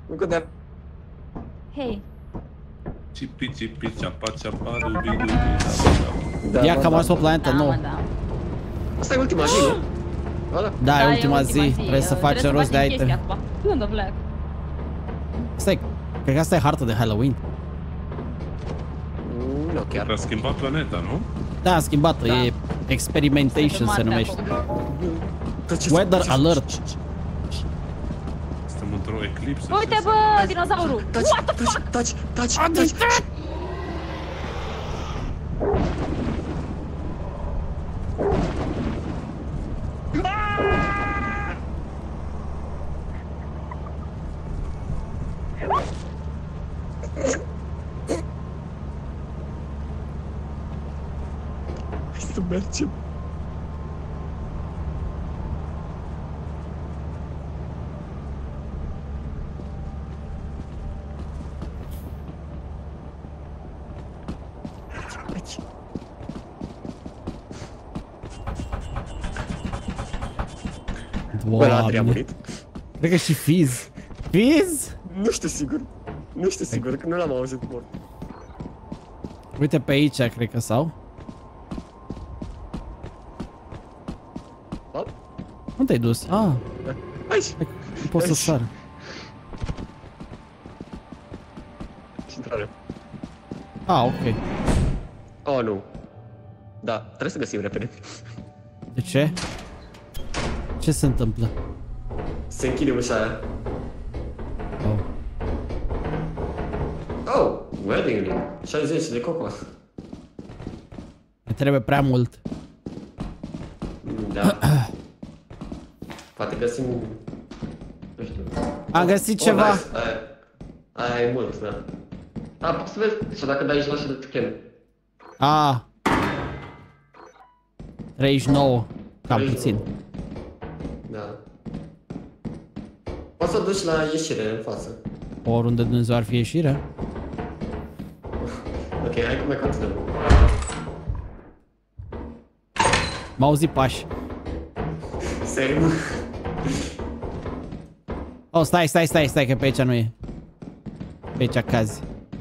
Încă de... Hei. Cipi, cipi, ceapa, ceapa, dubi, dubi, Da, Ia că am ajuns pe planetă, nu. Da. Asta e ultima zi, nu? Ăla? Da, e e ultima zi. Trebuie să facem rost de item. Unde plec? Stai, cred că asta e harta de Halloween. Nu chiar. A schimbat planeta, nu? Da, am schimbat-o, e Experimentation se numește. Weather alert. Suntem într-o eclipsă. Uite bă, dinozaurul! What the fuck? Taci! Hai să mergem. Aici. Bă, Adri a murit. Cred că și Fizz. Fizz? Nu știu sigur. Nu știu sigur, că nu l-am auzit mort. Uite pe aici, cred că sau. What? Unde te-ai dus? Ah, Aici. nu pot să sar. Intrare. Ah, ok. Oh, nu. Da, trebuie să găsim repede. De ce? Ce se întâmplă? Se închide ușa aia. Oh. Oh, wedding ring. 60 de coco. Ne trebuie prea mult. Da. Poate găsim... Nu știu. Am găsit ceva. Nice. Aia e mult, da. A, poți să vezi, sau dacă dai jos de scan. Ah. 39. Cam 39. puțin. Da. Poți să duci la ieșire în față. Oriunde Dumnezeu ar fi ieșirea. Ok, hai cum mai continuăm. M-au auzit pași. Seriu? Oh, stai, că pe aici nu e. Pe aici cazi.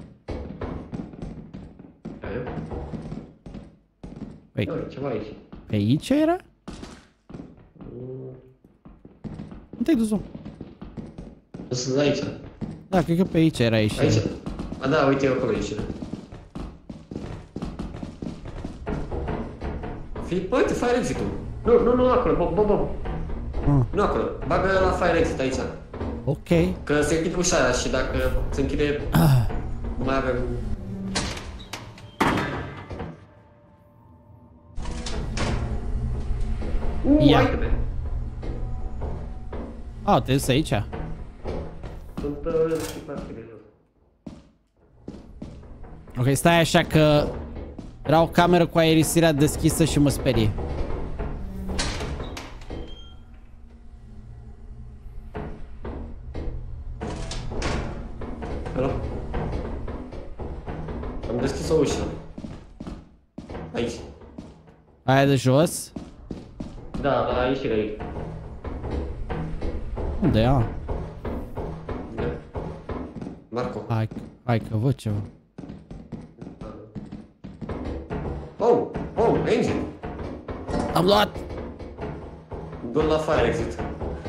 Păi, Ceva aici. pe aici era? Unde te-ai dus-o? Sunt aici. Da, cred că pe aici era ieșirea. Aici. A, da, uite, acolo ieșire. Păi, uite, fire exit-ul. Nu acolo, Bob. Nu acolo, bagă la fire exit aici. Ok. Că se închide ușa aia și dacă se închide, nu mai avem... Ia. Uite-te. Ah, te dus aici? Sunt stipați de jos. Ok, stai așa că era o cameră cu aerisirea deschisă și mă sperie. Alo? Am deschis o ușă. Aici. Aia de jos? Da, la ieșire aici. Unde e? Ah, Da. Marco. hai că văd ceva. Oh, engine. Am luat! Du-l la fire exit.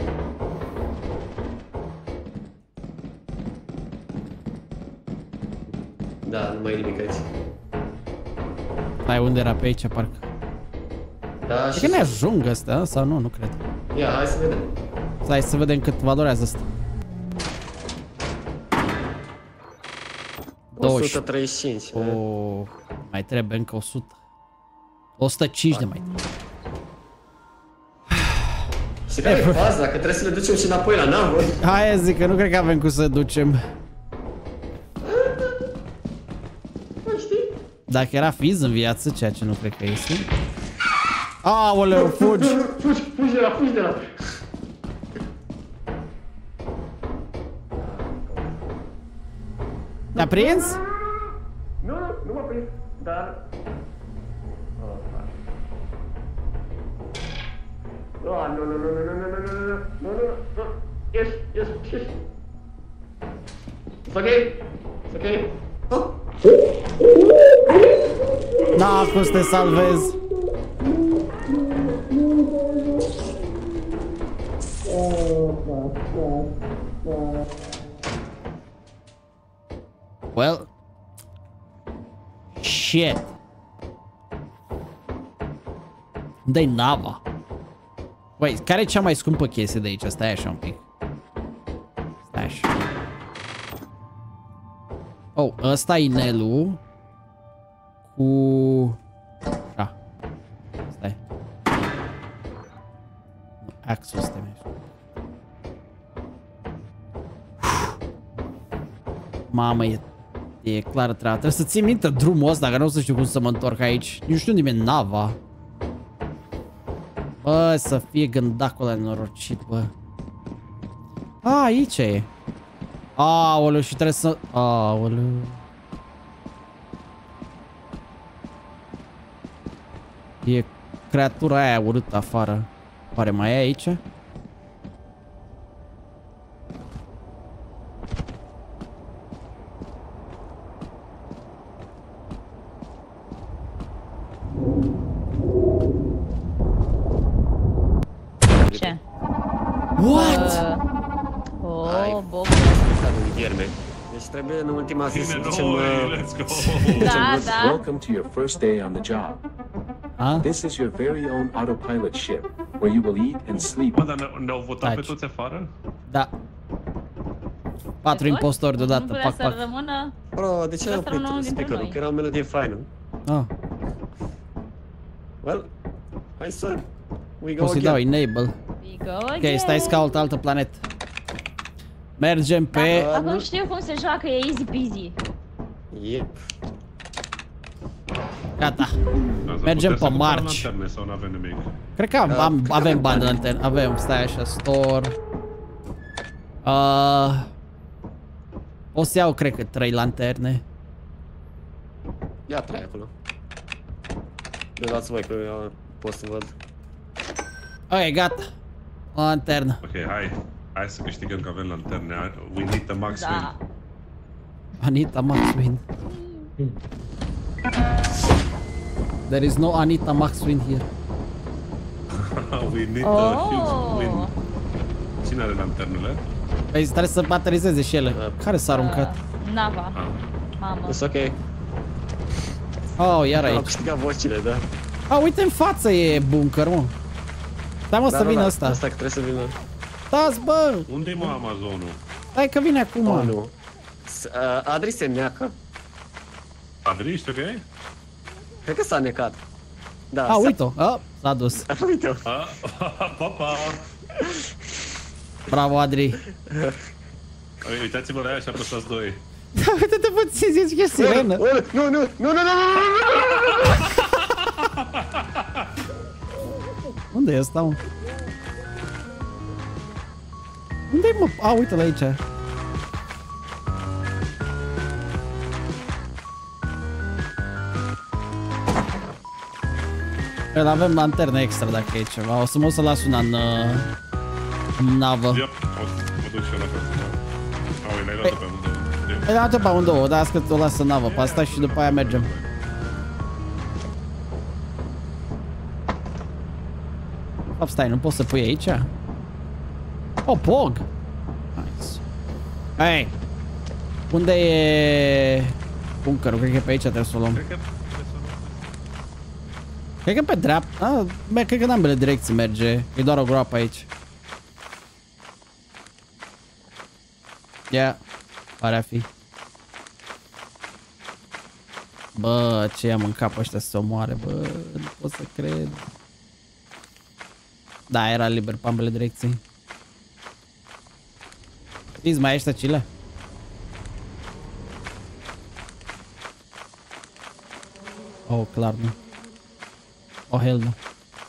Da, nu mai e nimic aici. Hai, unde era pe aici, parcă? Da, Cred și... că ne ajung astea, sau nu? Nu cred. Ia, hai să vedem. Hai să vedem cât valorează asta. 135. Oh, mai trebuie încă 100. 105 de mai trebuie. Și care e faza? Că trebuie să le ducem și înapoi la navă. Hai, zic că nu cred că avem cum să ducem. Mai știi? Dacă era Fizz în viață, ceea ce nu cred că este. Aoleu, fugi! Fugi de la. Te-a prins? Nu m-a prins, dar... Nu. Ieși. ok? Ok? Oh. Da, cum să te salvezi? Well. Shit. Unde-i nava? Băi, care e cea mai scumpă chestie de aici? Stai așa un pic. Stai așa. Oh, ăsta e inelul. Cu... Da. Stai. Axul ăsta e. Mamă, e clară treaba. Trebuie să ții minte drumul ăsta, că nu o să știu cum să mă întorc aici. Nu știu unde e nava. Bă, să fie gândacul ăla nenorocit, bă. A, aici e. Aoleu, și trebuie să... Aoleu. E creatura aia urâtă afară. Oare mai e aici? Ce? What? Oh, Bob. Asta nu vierme. Deci trebuie în ultima zi să Bine, ducem... noi, let's go! Da, da. Welcome to your first day on the job. A? This is your very own autopilot ship, where you will eat and sleep. Bă, dar ne-au votat pe Taci. toți afară? Da. 4 impostori deodată. Nu vrea Pac, să pac. rămână... Bro, de ce ai Asta oprit rămâne dintre speaker-ul? noi. Că era o melodie faină. Ah, Well, hai să... We go o să-i dau again. enable. We go Ok, again. stai să caut altă planetă. Mergem pe... Acum știu cum se joacă, e easy peasy. Yep. Gata. Azi, Mergem putem pe să cumpărăm marci. lanterne sau n-avem nimic? Cred că avem bani de lanterne. Avem, stai așa, store. O să iau, cred că 3 lanterne. Ia trai acolo. Le dați voi că eu pot să văd. Ok, gata. O lanternă. Ok, hai să câștigăm că avem lanterne. We need the max Da. win. Anita Maxwin. There is no Anita Maxwin here. We need a huge win. Cine are lanternele? Păi trebuie să baterizeze și ele. Care s-a aruncat? Nava. Mamă. It's ok. Oh, iar Am aici. câștigat vocile, da. Ah, uite în față e bunker, mă. Stai mă să vină ăsta. Asta că trebuie să vină. Stați, bă! Unde-i mă Amazonul? Stai că vine acum. Oh, nu. Adri se neacă. Adri, ești ok? Cred că s-a necat. Da, Ah, uite-o. Ah, s-a dus. Uite-o. Pa, pa! Bravo, Adri. Uitați-vă la ea și apăsați 2. Uite-te puțin, zici că e sirenă. Nu, nu, nu, nu, nu, nu, Unde e ăsta, mă? Unde-i, mă? A, uite-l aici. El avem lanternă extra dacă e ceva. O să mă las una în navă. Yep, mă duc și eu la personal. Au, l-ai luat pe amândouă. Păi da, pe amândouă, dar că o las în navă pe asta și după aia mergem. Fapt, stai, nu poți să pui aici? Oh, pog! Nice. Hey! Unde e bunkerul? Cred că e pe aici trebuie să o luăm. Cred că pe dreapta. Cred că în ambele direcții merge. E doar o groapă aici. Yeah. Pare a fi. Bă, ce i-am în cap ăștia să se omoare, bă, nu pot să cred. Da, era liber pe ambele direcții. Știți, mai ești acile? Oh, clar nu. Oh, hell nu.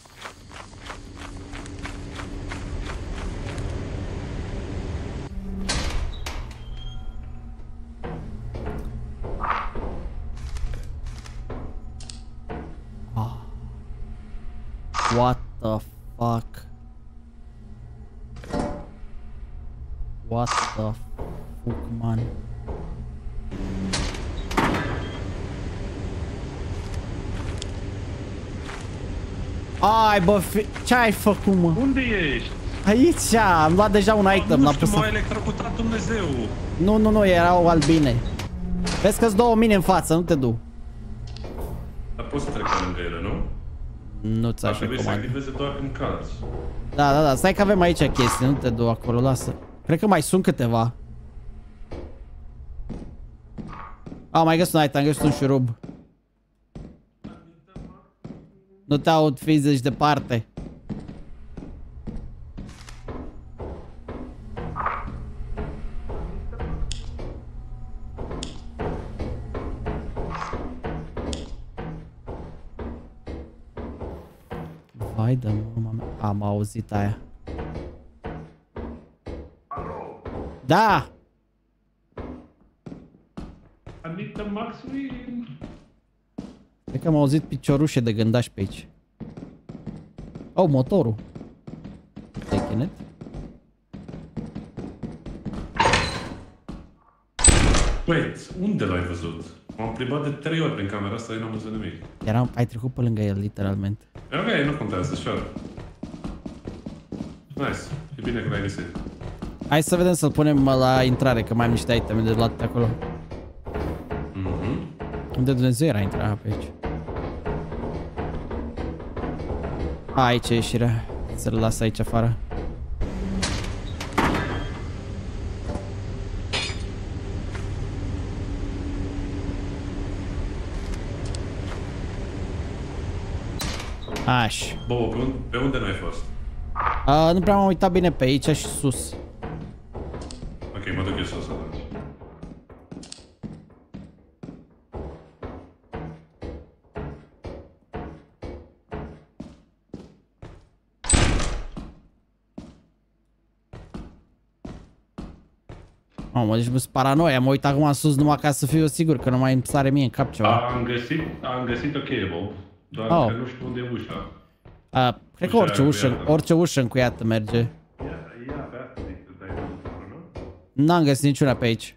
What the fuck? What the fuck, man? Ai, bă, ce ai făcut, mă? Unde ești? Aici, am luat deja un item, Nu l-am știu, pus. m-a electrocutat Dumnezeu. Nu, erau albine. Vezi că-s 2 mine în față, nu te du. Dar poți să trec pe lângă ele, nu? Nu ți-aș Ar trebui să recomand. activeze doar când calci. Da, stai că avem aici chestii, nu te du acolo, lasă. Cred că mai sunt câteva. Am mai găsit un item, am găsit un șurub. Nu te aud, fizici departe. Vai de mama mea. Am auzit aia. Da! Anita Maxwell. Cred că am auzit piciorușe de gândași pe aici. Oh, motorul. Taking it. Wait, unde l-ai văzut? M-am plimbat de 3 ori prin camera asta și n-am văzut nimic. Ai trecut pe lângă el, literalmente. Ok, nu contează, sure. Nice, e bine că l-ai găsit. Hai să vedem să-l punem la intrare, că mai am niște iteme de luat de acolo. Unde Dumnezeu era intrarea pe aici? Aici e ieșirea. Să-l las aici afară. Aș. Bobo, pe unde n-ai fost? Nu prea m-am uitat bine pe aici și sus. Ok, mă duc eu sus atunci. Mamă, deci mi-s paranoia, mă uit acum sus numai ca să fiu sigur că nu mai îmi sare mie în cap ceva. Am găsit o cheie, Bob. Doar că nu știu unde e ușa. Cred că orice ușă încuiată merge. Ia pe asta zic să dai nu? N-am găsit niciuna pe aici.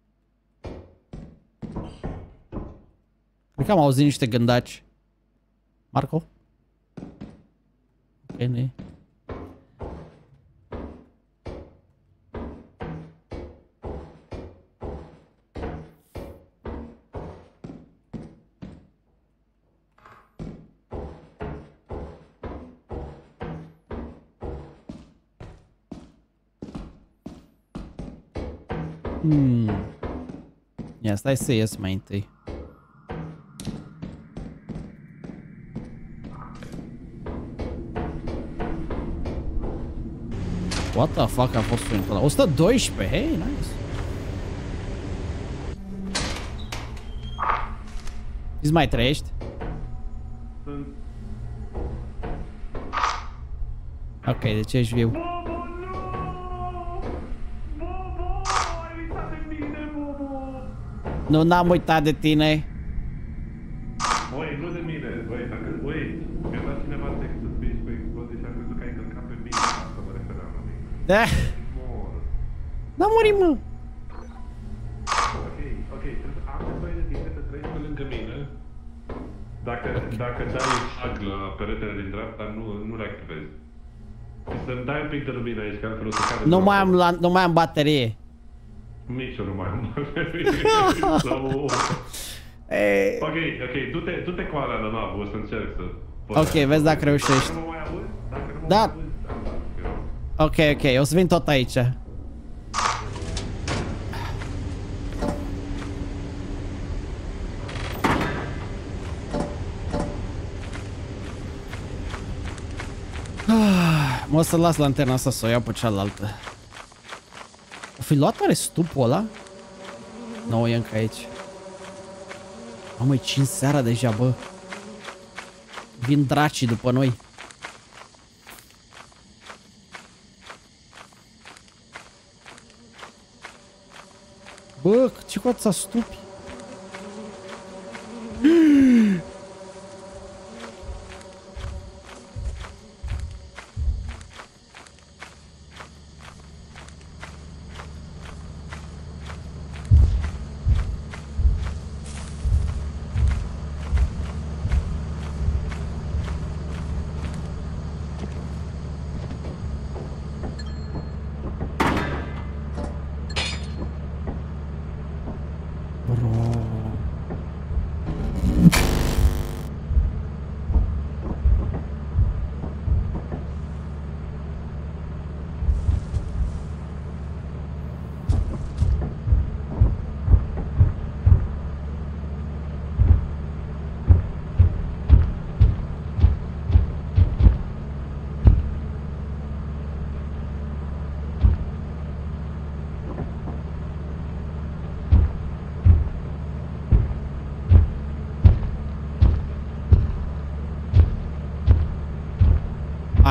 Cred că am auzit niște gândaci. Marco? Ok, nu e. Ia, stai să ies mai întâi. What the fuck a fost sunetul ăla? 112, hey, nice. Îți mai trăiești? Ok, deci ești viu. Nu, n-am uitat de tine. Băi, nu de mine, băi, dacă, băi, mi-a dat cineva text să speech cu explozii și am crezut că ai călcat pe mine, asta mă refeream la mine. Da. Mor. N-am murit, mă. Ok, am nevoie de tine să treci pe lângă mine. Dacă dai hug la peretele din dreapta, nu le activezi. Și să-mi dai un pic de lumină aici, că altfel o să cadă. Nu mai am baterie. Nici eu nu mai am baterie. Ok, du-te cu alea la navă, o să încerc să... Ok, vezi dacă reușești. Dacă nu mai auzi, Da. Ok, o să vin tot aici. Mă o să las lanterna asta să o iau pe cealaltă. O fi luat oare stupul ăla? Nu, e încă aici. Mamă, e 5 seara deja, bă. Vin dracii după noi. Bă, ce coața stupi?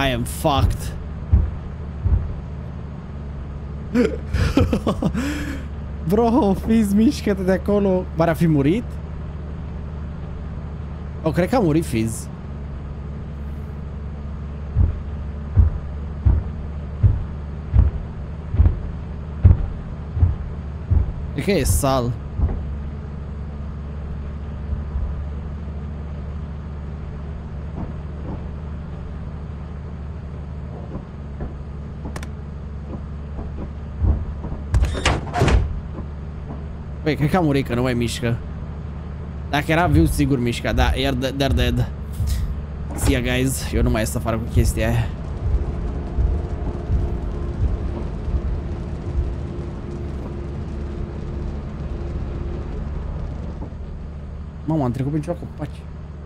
I am fucked. Bro, Fizz, mișcă-te de acolo. Oare a fi murit? O, cred că a murit Fizz. Cred că e Sal. Băi, cred că a murit, că nu mai mișcă. Dacă era viu, sigur mișca. Da, iar they're dead. See ya, guys. Eu nu mai ies afară cu chestia aia. Mamă, am trecut prin ceva copaci.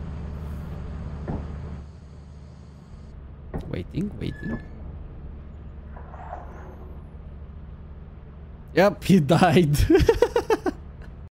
Waiting. Yep, he died.